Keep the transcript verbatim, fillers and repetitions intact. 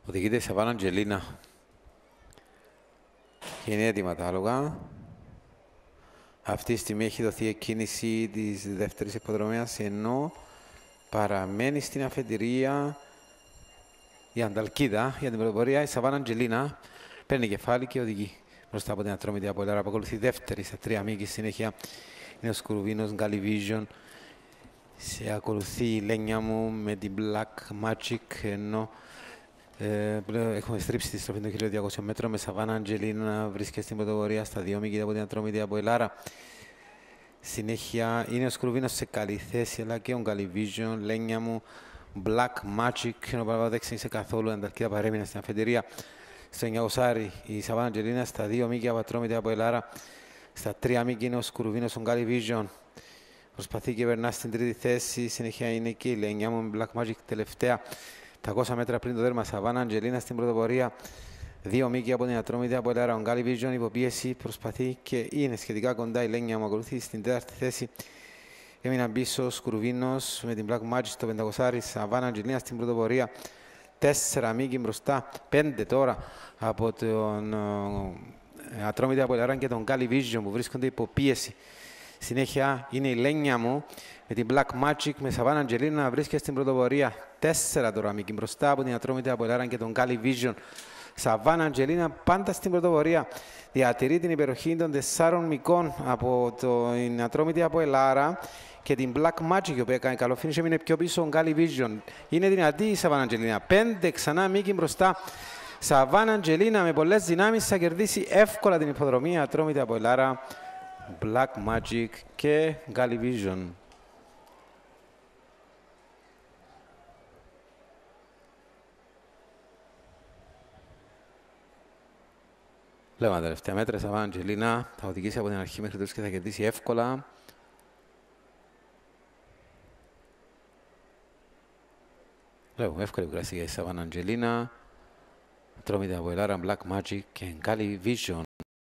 Οδηγείται η Σαββάνα Αντζελίνα. Και είναι έτοιμα τα άλογα. Αυτή τη στιγμή έχει δοθεί εκκίνηση της δεύτερης υποδρομίας, ενώ παραμένει στην αφεντηρία η Ανταλκίδα για την πρωτοπορία. Η Σαββάνα Αντζελίνα παίρνει κεφάλι και οδηγεί μπροστά από την Ατρόμητη Αποελάρα που ακολουθεί δεύτερη στα τρία μήκη. Συνέχεια είναι ο Σκουρουβίνος, Γκάλιβίζιον. Σε ακολουθεί η Λένια μου με την Black Magic, ενώ ε, έχουμε στρίψει τη στροφή των χίλια διακοσίων μέτρων με Σαββάνα Αντζελίνα να βρίσκεται στην πρωτοπορία στα δύο μήκη από την Ατρόμητη Αποελάρα. Συνέχεια είναι ο Σκουρουβίνος σε καλή θέση, αλλά και ο Γκάλιβίζιον, Λένια μου, Black Magic, ενώ παραπάνω δεν ξέρει καθόλου, η Ανταρκίδα παρέμεινε στην αφεντηρία. Στο εννιακόσάρι η Σαββάνα Αντζελίνα, στα δύο μήκη από Ατρόμητη Αποελάρα. Στα τρία μήκη είναι ο Σκουρουβίνος, ο Γκάλιβίζιον. Προσπαθεί και περνά στην τρίτη θέση. Συνέχεια είναι και η Λένια μου με Black Magic τελευταία. τετρακόσια μέτρα πριν το δέρμα, Σαββάνα Αντζελίνα στην πρωτοπορία. Δύο μήκη από την Ατρόμητη Αποελάρα. Ο Γκάλιβίζιον υποπίεση προσπαθεί και είναι σχετικά κοντά. Η Λένια μου ακολουθεί στην τέταρτη θέση. Έμειναν πίσω ο Σκουρουβίνος με την Black Magic στο πεντακόσάρι. Σαββάνα Αντζελίνα στην πρωτοπορία. Τέσσερα μήκη μπροστά. Πέντε τώρα από τον Ατρόμητη Αποελάρα και τον Γκάλιβίζιον που βρίσκονται υποπίεση. Συνέχεια είναι η Λένια μου με την Black Magic με Σαββάνα Αντζελίνα να βρίσκεται στην πρωτοπορία. Τέσσερα τώρα μήκη μπροστά από την Ατρόμητη Αποελάρα και τον Γκάλιβίζιον. Σαββάνα Αντζελίνα πάντα στην πρωτοπορία. Διατηρεί την υπεροχή των τεσσάρων μικών από την Ατρόμητη Αποελάρα και την Black Magic, η οποία κάνει καλό finish, έμεινε πιο πίσω ο Γκάλιβίζιον. Είναι δυνατή η Σαββάνα Αντζελίνα. Πέντε ξανά μήκη μπροστά. Σαββάνα Αντζελίνα με πολλές δυνάμεις θα κερδίσει εύκολα την υποδρομή. Ατρόμητη Αποελάρα, Black Magic και Γκάλιβίζιον. Λέμε τα τελευταία μέτρα, η Σαββάνα Αντζελίνα θα οδηγήσει από την αρχή μέχρι τέλος και θα κερδίσει εύκολα. Λέω, εύκολη κουράση για η Σαββάνα Αντζελίνα. Ατρόμητη Αποελάρα, Black Magic και Γκάλιβίζιον.